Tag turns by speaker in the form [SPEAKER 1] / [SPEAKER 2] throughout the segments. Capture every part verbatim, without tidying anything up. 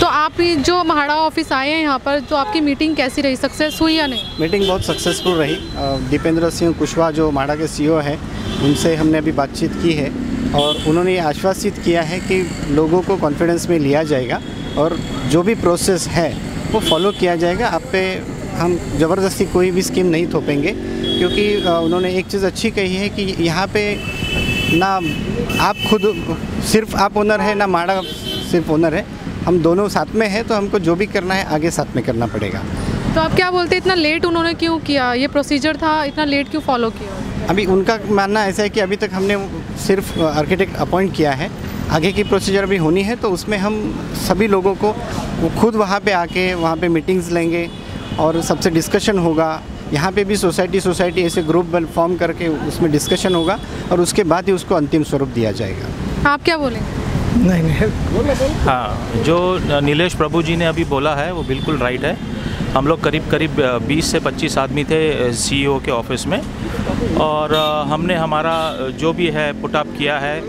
[SPEAKER 1] आप ये जो म्हाडा ऑफिस आए हैं यहाँ पर, तो आपकी मीटिंग कैसी रही, सक्सेस हुई या नहीं?
[SPEAKER 2] मीटिंग बहुत सक्सेसफुल रही। दीपेंद्र सिंह कुशवाहा जो म्हाडा के सीईओ हैं, उनसे हमने अभी बातचीत की है और उन्होंने ये आश्वासित किया है कि लोगों को कॉन्फिडेंस में लिया जाएगा और जो भी प्रोसेस है वो फॉलो किया जाएगा। आप पे हम ज़बरदस्ती कोई भी स्कीम नहीं थोपेंगे, क्योंकि उन्होंने एक चीज़ अच्छी कही है कि यहाँ पे ना आप खुद सिर्फ आप ओनर है, ना म्हाडा सिर्फ ओनर है, हम दोनों साथ में हैं, तो हमको जो भी करना है आगे साथ में करना पड़ेगा।
[SPEAKER 1] तो आप क्या बोलते हैं, इतना लेट उन्होंने क्यों किया? ये प्रोसीजर था, इतना लेट क्यों फॉलो किया?
[SPEAKER 2] अभी उनका मानना ऐसा है कि अभी तक हमने सिर्फ आर्किटेक्ट अपॉइंट किया है, आगे की प्रोसीजर अभी होनी है, तो उसमें हम सभी लोगों को वो खुद वहाँ पे आके वहाँ पे मीटिंग्स लेंगे और सबसे डिस्कशन होगा। यहाँ पे भी सोसाइटी सोसाइटी ऐसे ग्रुप फॉर्म करके उसमें डिस्कशन होगा और उसके बाद ही उसको अंतिम स्वरूप दिया जाएगा।
[SPEAKER 1] आप क्या बोलेंगे?
[SPEAKER 3] नहीं नहीं हाँ, जो नीलेश प्रभु जी ने अभी बोला है वो बिल्कुल राइट है। हम लोग करीब करीब बीस से पच्चीस आदमी थे सीईओ के ऑफिस में, और हमने हमारा जो भी है पुटअप किया है,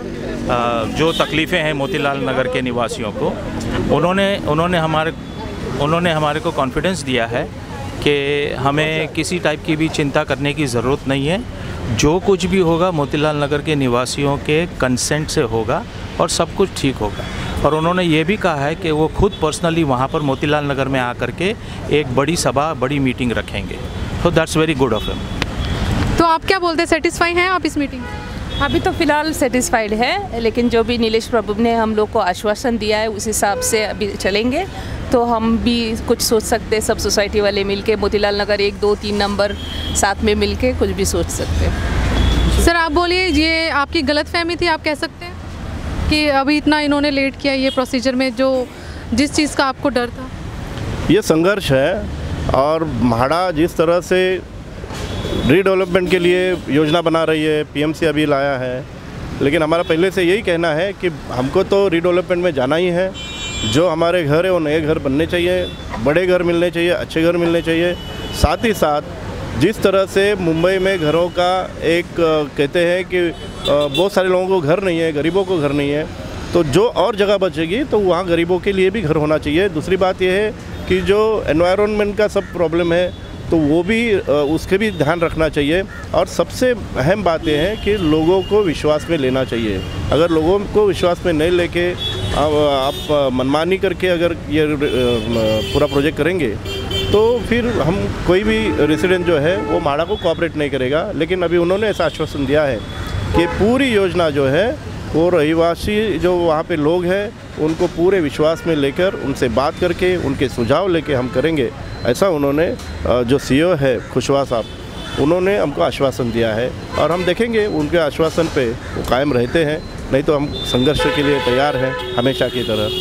[SPEAKER 3] जो तकलीफ़ें हैं मोतीलाल नगर के निवासियों को, उन्होंने उन्होंने हमारे उन्होंने हमारे को कॉन्फिडेंस दिया है कि हमें किसी टाइप की भी चिंता करने की ज़रूरत नहीं है। जो कुछ भी होगा मोतीलाल नगर के निवासियों के कंसेंट से होगा और सब कुछ ठीक होगा। और उन्होंने ये भी कहा है कि वो खुद पर्सनली वहाँ पर मोतीलाल नगर में आकर के एक बड़ी सभा, बड़ी मीटिंग रखेंगे। तो that's very good of him.
[SPEAKER 1] तो आप क्या बोलते हैं, सेटिस्फाई हैं आप इस मीटिंग?
[SPEAKER 4] अभी तो फ़िलहाल सेटिस्फाइड है, लेकिन जो भी नीलेश प्रभु ने हम लोग को आश्वासन दिया है उस हिसाब से अभी चलेंगे। तो हम भी कुछ सोच सकते हैं, सब सोसाइटी वाले मिलके मोतीलाल नगर एक दो तीन नंबर साथ में मिलके कुछ भी सोच सकते हैं।
[SPEAKER 1] सर आप बोलिए, ये आपकी गलतफहमी थी, आप कह सकते हैं कि अभी इतना इन्होंने लेट किया ये प्रोसीजर में, जो जिस चीज़ का आपको डर था?
[SPEAKER 5] ये संघर्ष है, और म्हाडा जिस तरह से रीडेवलपमेंट के लिए योजना बना रही है, पीएमसी अभी लाया है, लेकिन हमारा पहले से यही कहना है कि हमको तो रीडेवलपमेंट में जाना ही है। जो हमारे घर है वो नए घर बनने चाहिए, बड़े घर मिलने चाहिए, अच्छे घर मिलने चाहिए। साथ ही साथ जिस तरह से मुंबई में घरों का एक कहते हैं कि बहुत सारे लोगों को घर नहीं है, गरीबों को घर नहीं है, तो जो और जगह बचेगी तो वहाँ गरीबों के लिए भी घर होना चाहिए। दूसरी बात यह है कि जो एनवायरनमेंट का सब प्रॉब्लम है तो वो भी उसके भी ध्यान रखना चाहिए। और सबसे अहम बात यह है कि लोगों को विश्वास में लेना चाहिए। अगर लोगों को विश्वास में नहीं लेके आप, आप मनमानी करके अगर ये पूरा प्रोजेक्ट करेंगे तो फिर हम कोई भी रेसिडेंट जो है वो म्हाडा को कोऑपरेट नहीं करेगा। लेकिन अभी उन्होंने ऐसा आश्वासन दिया है कि पूरी योजना जो है वो रहिवासी जो वहाँ पे लोग हैं उनको पूरे विश्वास में लेकर उनसे बात करके उनके सुझाव लेके हम करेंगे, ऐसा उन्होंने जो सीईओ है कुशवाहा साहब उन्होंने हमको आश्वासन दिया है। और हम देखेंगे उनके आश्वासन पे वो कायम रहते हैं, नहीं तो हम संघर्ष के लिए तैयार हैं हमेशा की तरह।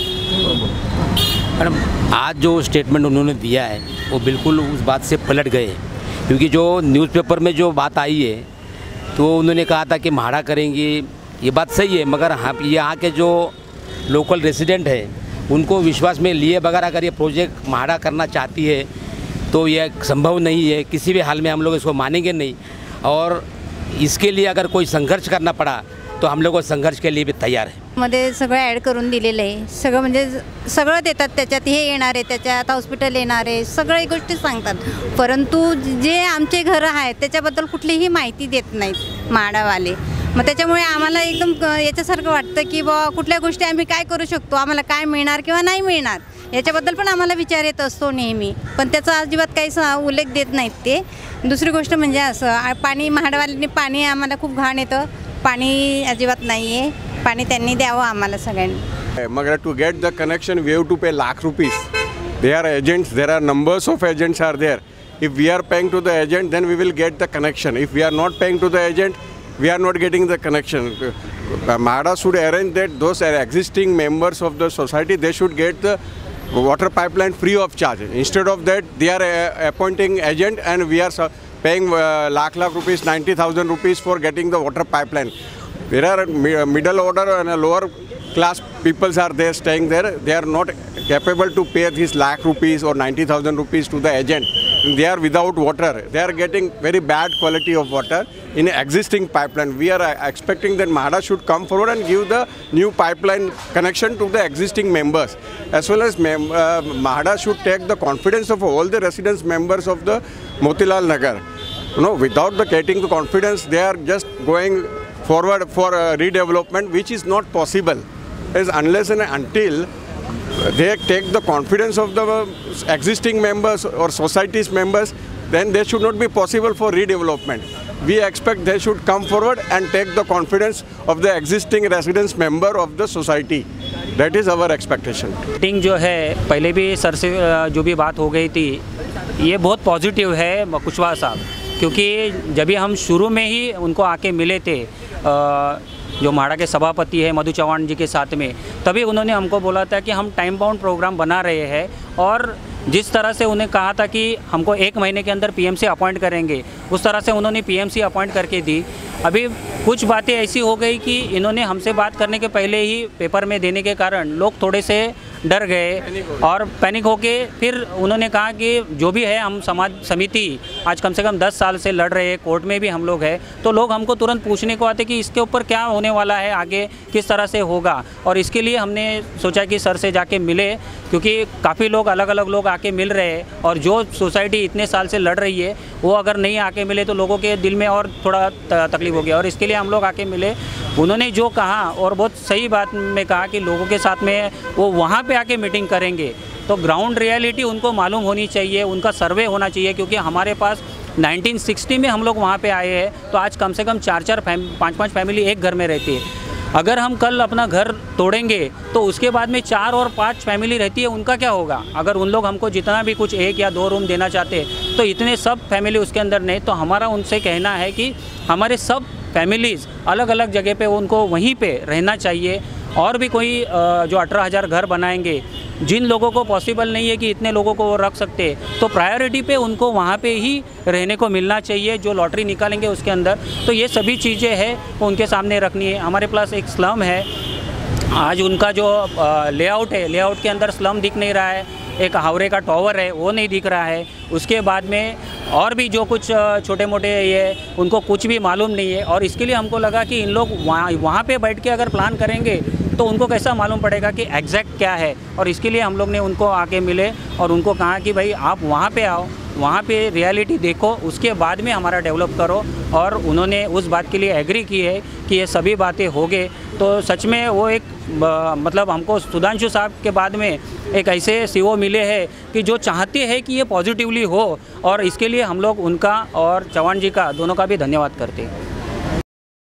[SPEAKER 6] मैडम आज जो स्टेटमेंट उन्होंने दिया है वो बिल्कुल उस बात से पलट गए, क्योंकि जो न्यूज़पेपर में जो बात आई है तो उन्होंने कहा था कि म्हाडा करेंगे, ये बात सही है, मगर हम यहाँ के जो लोकल रेसिडेंट है उनको विश्वास में लिए बगैर अगर ये प्रोजेक्ट म्हाडा करना चाहती है तो ये संभव नहीं है। किसी भी हाल में हम लोग इसको मानेंगे नहीं, और इसके लिए अगर कोई संघर्ष करना पड़ा तो हम लोग संघर्ष के लिए भी तैयार है।
[SPEAKER 7] मध्ये सगळं ॲड करून दिलेलं आहे, सगळं म्हणजे सगळं देतात त्याच्यात, हे येणार आहे त्याच्यात, हॉस्पिटल येणार आहे, सगळ्या गोष्टी सांगतात, परंतु जे आमचे घरं आहेत त्याच्याबद्दल कुठलीही माहिती देत नाहीत म्हाडावाले। मग त्याच्यामुळे आम्हाला एकदम याच्यासारखं वाटतं की बा कुठल्या गोष्टी आम्ही काय करू शकतो, आम्हाला काय मिळणार किंवा नाही मिळणार याच्याबद्दल पण आम्हाला विचार येत असतो नेहमी, पण त्याचा अजिबात काही उल्लेख देत नाहीत ते। दुसरी गोष्ट म्हणजे असं पाणी म्हाडावाल्यांनी पाणी आम्हाला खूप घाण येतं, पाणी अजिबात नाही आहे, पाणी त्यांनी द्यावं आम्हाला सगळ्यांनी।
[SPEAKER 8] मगर to get the connection we have to pay lakh rupees, they are agents, there are numbers of agents are there. If we are paying to the agent then we will get the connection, if we are not paying to the agent we are not getting the connection. MHADA should arrange that those existing members of the society, they should get the water pipeline free of charge. Instead of that, they are uh, appointing agent and we are paying uh, lakh lakh rupees, ninety thousand rupees for getting the water pipeline. There are middle order and lower class peoples are there staying there. They are not capable to pay these lakh rupees or ninety thousand rupees to the agent. they are without water. They are getting very bad quality of water in existing pipeline. We are expecting that MHADA should come forward and give the new pipeline connection to the existing members. As well as mem uh, MHADA should take the confidence of all the residents members of the Motilal Nagar. You know, without the getting the confidence, they are just going forward for uh, redevelopment, which is not possible. As unless and until they take the confidence of the existing members or society's members, then they should not be possible for redevelopment. We expect they should come forward and take the confidence of the existing residents member of the society. That is our expectation.
[SPEAKER 9] Meeting जो है पहले भी sir से जो भी बात हो गई थी, ये बहुत पॉजिटिव है कुशवाहा साहब, क्योंकि जब भी हम शुरू में ही उनको आके मिले थे, जो म्हाडा के सभापति है मधु चौहान जी के साथ में, तभी उन्होंने हमको बोला था कि हम टाइम बाउंड प्रोग्राम बना रहे हैं, और जिस तरह से उन्हें कहा था कि हमको एक महीने के अंदर पीएमसी अपॉइंट करेंगे, उस तरह से उन्होंने पीएमसी अपॉइंट करके दी। अभी कुछ बातें ऐसी हो गई कि इन्होंने हमसे बात करने के पहले ही पेपर में देने के कारण लोग थोड़े से डर गए और पैनिक होके फिर उन्होंने कहा कि जो भी है हम समाज समिति आज कम से कम दस साल से लड़ रहे हैं, कोर्ट में भी हम लोग हैं, तो लोग हमको तुरंत पूछने को आते कि इसके ऊपर क्या होने वाला है, आगे किस तरह से होगा। और इसके लिए हमने सोचा कि सर से जाके मिले, क्योंकि काफ़ी लोग अलग अलग लोग आके मिल रहे हैं, और जो सोसाइटी इतने साल से लड़ रही है वो अगर नहीं आके मिले तो लोगों के दिल में और थोड़ा तकलीफ हो गया, और इसके लिए हम लोग आके मिले। उन्होंने जो कहा और बहुत सही बात में कहा कि लोगों के साथ में वो वहाँ पे आके मीटिंग करेंगे, तो ग्राउंड रियलिटी उनको मालूम होनी चाहिए, उनका सर्वे होना चाहिए, क्योंकि हमारे पास नाइनटीन सिक्सटी में हम लोग वहाँ पे आए हैं, तो आज कम से कम चार चार फैम पाँच पाँच फैमिली एक घर में रहती है। अगर हम कल अपना घर तोड़ेंगे तो उसके बाद में चार और पांच फैमिली रहती है, उनका क्या होगा? अगर उन लोग हमको जितना भी कुछ एक या दो रूम देना चाहते तो इतने सब फैमिली उसके अंदर नहीं, तो हमारा उनसे कहना है कि हमारे सब फैमिलीज़ अलग अलग जगह पे उनको वहीं पे रहना चाहिए। और भी कोई जो अठारह हज़ार घर बनाएंगे, जिन लोगों को पॉसिबल नहीं है कि इतने लोगों को वो रख सकते, तो प्रायोरिटी पे उनको वहाँ पे ही रहने को मिलना चाहिए, जो लॉटरी निकालेंगे उसके अंदर। तो ये सभी चीज़ें हैं वो उनके सामने रखनी है। हमारे पास एक स्लम है, आज उनका जो लेआउट है, लेआउट के अंदर स्लम दिख नहीं रहा है, एक हावड़े का टॉवर है वो नहीं दिख रहा है, उसके बाद में और भी जो कुछ छोटे मोटे ये उनको कुछ भी मालूम नहीं है। और इसके लिए हमको लगा कि इन लोग वहाँ वहाँ पे बैठ के अगर प्लान करेंगे तो उनको कैसा मालूम पड़ेगा कि एग्जैक्ट क्या है। और इसके लिए हम लोग ने उनको आके मिले और उनको कहा कि भाई आप वहाँ पे आओ, वहाँ पे रियलिटी देखो, उसके बाद में हमारा डेवलप करो। और उन्होंने उस बात के लिए एग्री की है कि ये सभी बातें हो गए। तो सच में वो एक आ, मतलब हमको सुधांशु साहब के बाद में एक ऐसे सीओ मिले हैं कि जो चाहते हैं कि ये पॉझिटिवली हो, और इसके लिए हम लोग उनका और चव्हाण जी का दोनों का भी धन्यवाद करते हैं।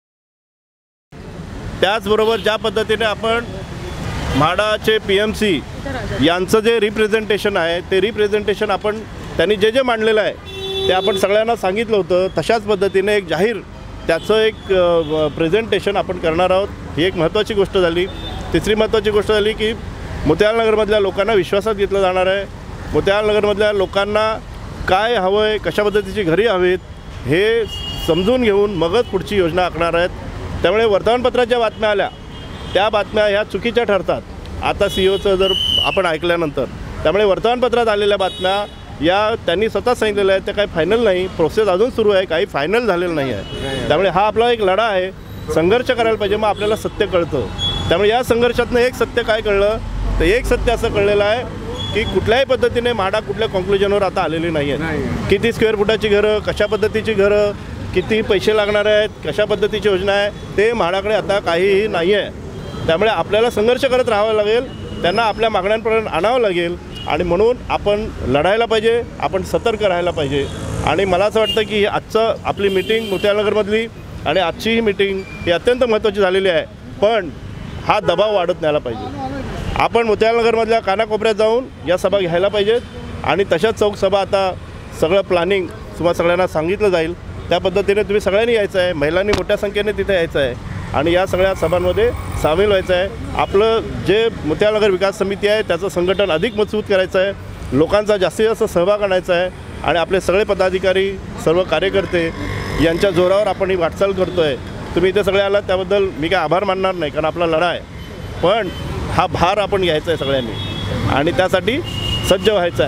[SPEAKER 5] त्याचबरोबर ज्या पद्धतीने आपण म्हाडाचे पी एम सी यांचं जे रिप्रेझेंटेशन आहे ते रिप्रेझेंटेशन आपण त्यांनी जे जे मांडलेलं आहे ते आपण सगळ्यांना सांगितलं होतं, तशाच पद्धतीने एक जाहीर त्याचं एक प्रेझेंटेशन आपण करणार आहोत। ही एक महत्त्वाची गोष्ट झाली। तिसरी महत्त्वाची गोष्ट झाली की मोतीलालनगरमधल्या लोकांना विश्वासात घेतलं जाणार आहे। मोतीलालनगरमधल्या लोकांना काय हवं आहे, कशा पद्धतीची घरी हवीत हे समजून घेऊन मगच पुढची योजना आखणार आहेत। त्यामुळे वर्तमानपत्रात ज्या बातम्या आल्या त्या बातम्या ह्या चुकीच्या ठरतात आता सी ओचं जर आपण ऐकल्यानंतर। त्यामुळे वर्तमानपत्रात आलेल्या बातम्या या त्यांनी स्वतः सांगितलेलं आहे ते काही फायनल नाही, प्रोसेस अजून सुरू आहे, काही फायनल झालेलं नाही आहे। त्यामुळे हा आपला एक लढा आहे, संघर्ष करायला पाहिजे, मग आपल्याला सत्य कळतं। त्यामुळे या संघर्षातनं एक सत्य काय कळलं तर एक सत्य असं कळलेलं आहे की कुठल्याही पद्धतीने म्हाडा कुठल्या कॉन्क्लुजनवर आता आलेली नाही आहे। किती स्क्वेअर फुटाची घरं, कशा पद्धतीची घरं, किती पैसे लागणार आहेत, कशा पद्धतीची योजना आहे, ते म्हाडाकडे आता काहीही नाही आहे। त्यामुळे आपल्याला संघर्ष करत राहावं लागेल, त्यांना आपल्या मागण्यांपर्यंत आणावं लागेल, आणि म्हणून आपण लढायला पाहिजे, आपण सतर्क राहायला पाहिजे। आणि मला असं वाटतं की आजचं आपली मीटिंग मोतीलालनगरमधली आणि आजची ही मीटिंग ही अत्यंत महत्त्वाची झालेली आहे, पण हा दबाव वाढत न्यायला पाहिजे। आपण मोतीलालनगरमधल्या कानाकोपऱ्यात जाऊन या सभा घ्यायला पाहिजेत, आणि तशाच चौक सभा आता सगळं प्लॅनिंग तुम्हाला सगळ्यांना सांगितलं जाईल, त्या पद्धतीने तुम्ही सगळ्यांनी यायचं आहे, महिलांनी मोठ्या संख्येने तिथे यायचं आहे आणि या सगळ्या सभांमध्ये सामील व्हायचं आहे। आपलं जे मोतीलालनगर विकास समिती आहे त्याचं संघटन अधिक मजबूत करायचं आहे, लोकांचा जास्तीत जास्त सहभाग आणायचा आहे, आणि आपले सगळे पदाधिकारी सर्व कार्यकर्ते यांच्या जोरावर आपण ही वाटचाल करतो आहे। तुम्ही इथे सगळे आलात त्याबद्दल मी काय आभार मानणार नाही, कारण आपला लढा आहे, पण हा भार आपण घ्यायचा आहे सगळ्यांनी, आणि त्यासाठी सज्ज व्हायचं आहे।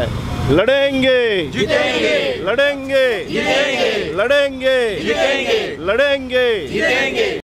[SPEAKER 5] लड़ेंगे जीतेंगे, लड़ेंगे जीतेंगे, लड़ेंगे जीतेंगे, लड़ेंगे जीतेंगे।